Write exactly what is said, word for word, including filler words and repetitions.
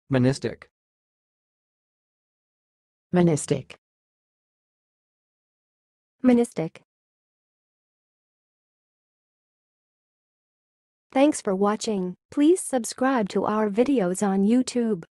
manistic, manistic, manistic. Thanks for watching. Please subscribe to our videos on YouTube.